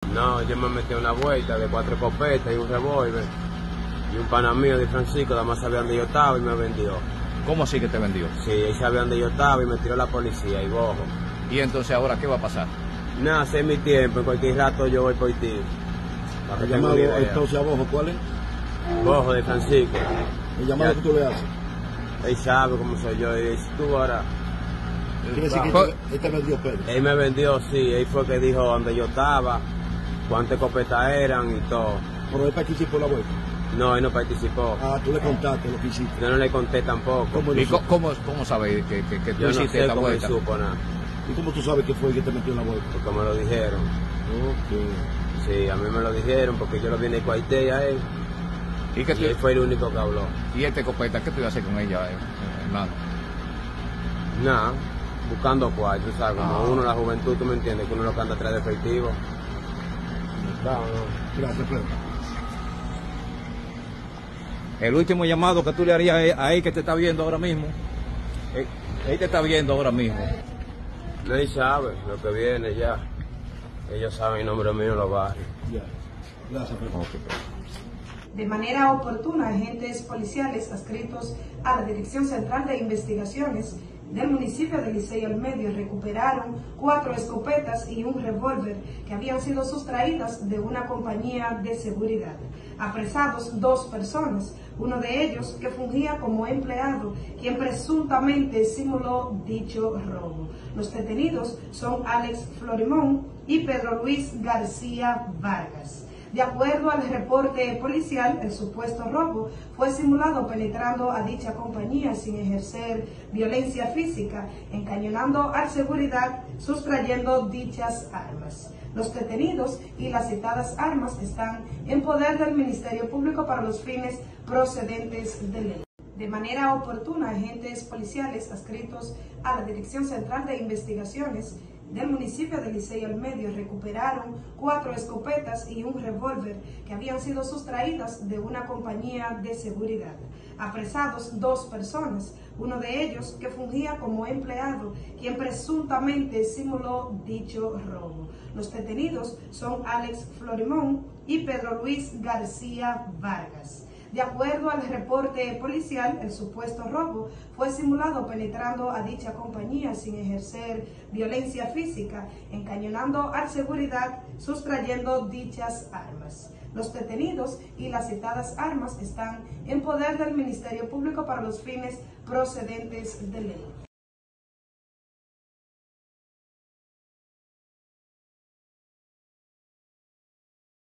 No, yo me metí en una vuelta de 4 escopetas y un revólver. Y un pana mío de Francisco, además sabía dónde yo estaba y me vendió. ¿Cómo así que te vendió? Sí, él sabía dónde yo estaba y me tiró la policía y bojo. ¿Y entonces ahora qué va a pasar? Nada, sé mi tiempo, en cualquier rato yo voy por ti. El llamado entonces a Bojo, ¿cuál es? Bojo de Francisco. El llamado que tú le haces. Él sabe cómo soy yo y si tú ahora... Quiere decir que él te vendió Pérez. Él me vendió, sí, él fue que dijo dónde yo estaba, cuántas escopetas eran y todo. ¿Pero él participó en la vuelta? No, él no participó. Ah, tú le contaste lo que hiciste. Yo no le conté tampoco. ¿Y cómo sabes que tú Yo no hiciste sé esta cómo él vuelta? supo nada, ¿Y cómo tú sabes que fue el que te metió en la vuelta? porque me lo dijeron. Ok. Sí, a mí me lo dijeron porque yo lo vi en el cuartel a él. ¿Y que Y él fue el único que habló. ¿Y esta escopeta qué tú ibas a hacer con ella, hermano? Nada, buscando cuál, tú sabes, como uno, la juventud, tú me entiendes, que uno lo que anda atrás de efectivo. Gracias, Pedro. El último llamado que tú le harías a él que te está viendo ahora mismo. Él te está viendo ahora mismo. Él sabe lo que viene ya. Ellos saben el nombre mío en los barrios. Ya. Gracias, Pedro. De manera oportuna, agentes policiales adscritos a la Dirección Central de Investigaciones del municipio de Licey al Medio recuperaron 4 escopetas y un revólver que habían sido sustraídas de una compañía de seguridad. Apresados 2 personas, uno de ellos que fungía como empleado, quien presuntamente simuló dicho robo. Los detenidos son Alex Florimón y Pedro Luis García Vargas. De acuerdo al reporte policial, el supuesto robo fue simulado penetrando a dicha compañía sin ejercer violencia física, encañonando a seguridad, sustrayendo dichas armas. Los detenidos y las citadas armas están en poder del Ministerio Público para los fines procedentes de ley. De manera oportuna, agentes policiales adscritos a la Dirección Central de Investigaciones del municipio de Licey al Medio recuperaron 4 escopetas y un revólver que habían sido sustraídas de una compañía de seguridad. Apresados 2 personas, uno de ellos que fungía como empleado, quien presuntamente simuló dicho robo. Los detenidos son Alex Florimón y Pedro Luis García Vargas. De acuerdo al reporte policial, el supuesto robo fue simulado penetrando a dicha compañía sin ejercer violencia física, encañonando a seguridad, sustrayendo dichas armas. Los detenidos y las citadas armas están en poder del Ministerio Público para los fines procedentes de ley.